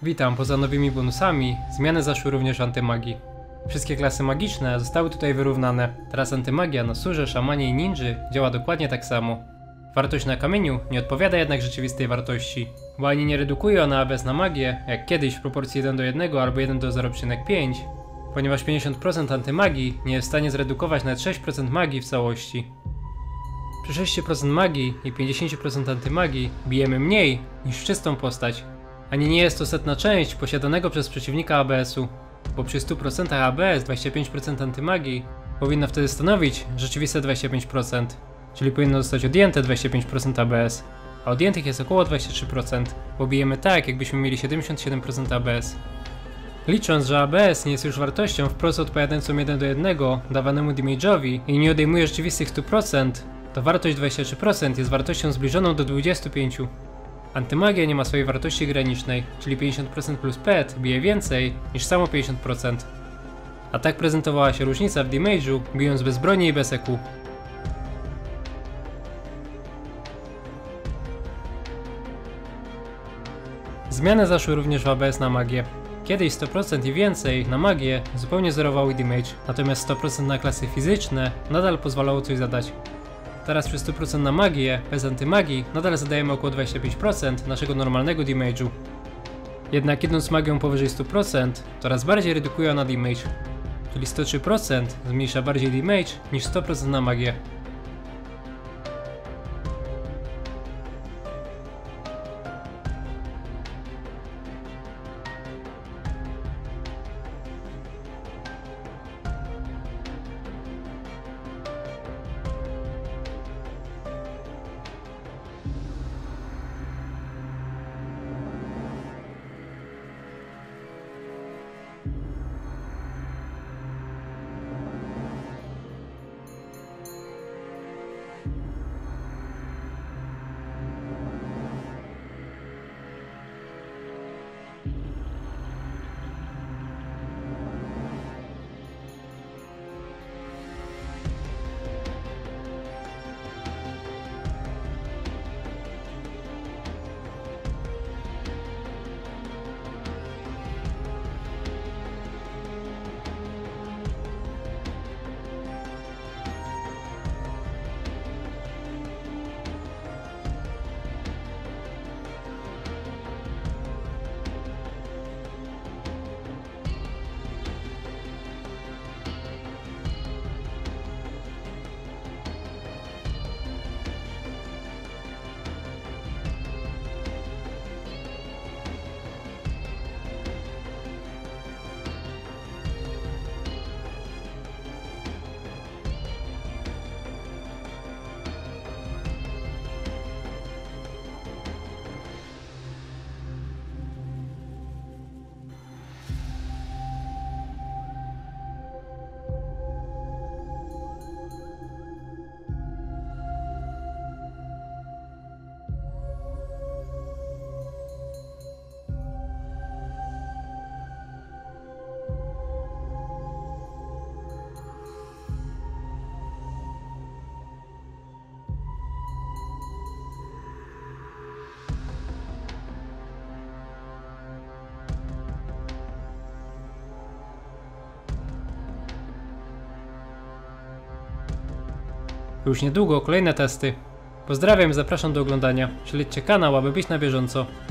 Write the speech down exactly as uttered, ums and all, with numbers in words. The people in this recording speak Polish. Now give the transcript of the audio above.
Witam, poza nowymi bonusami, zmiany zaszły również w antymagii. Wszystkie klasy magiczne zostały tutaj wyrównane. Teraz antymagia na surze, szamanie i ninży działa dokładnie tak samo. Wartość na kamieniu nie odpowiada jednak rzeczywistej wartości, bo ani nie redukuje ona A B S na magię, jak kiedyś w proporcji jeden do jednego albo jeden do zero przecinek pięć, ponieważ pięćdziesiąt procent antymagii nie jest w stanie zredukować nawet sześć procent magii w całości. Przy sześć procent magii i pięćdziesiąt procent antymagii bijemy mniej niż w czystą postać. Ani nie jest to setna część posiadanego przez przeciwnika A B S-u, bo przy stu procentach A B S dwadzieścia pięć procent antymagii powinno wtedy stanowić rzeczywiste dwadzieścia pięć procent, czyli powinno zostać odjęte dwadzieścia pięć procent A B S, a odjętych jest około dwadzieścia trzy procent, bo bijemy tak, jakbyśmy mieli siedemdziesiąt siedem procent A B S. Licząc, że A B S nie jest już wartością wprost odpowiadającą jeden do jednego dawanemu damage'owi i nie odejmuje rzeczywistych stu procent, to wartość dwadzieścia trzy procent jest wartością zbliżoną do dwudziestu pięciu procent. Antymagia nie ma swojej wartości granicznej, czyli pięćdziesiąt procent plus P E T bije więcej niż samo pięćdziesiąt procent. A tak prezentowała się różnica w damage'u, bijąc bez broni i bez E Q. Zmiany zaszły również w A B S na magię. Kiedyś sto procent i więcej na magię zupełnie zerowały damage, natomiast sto procent na klasy fizyczne nadal pozwalało coś zadać. Teraz przy stu procent na magię, bez antymagii, nadal zadajemy około dwadzieścia pięć procent naszego normalnego damage'u. Jednak idąc magią powyżej stu procent, coraz bardziej redukuje ona damage, czyli sto trzy procent zmniejsza bardziej damage niż sto procent na magię. Już niedługo kolejne testy. Pozdrawiam i zapraszam do oglądania. Śledźcie kanał, aby być na bieżąco.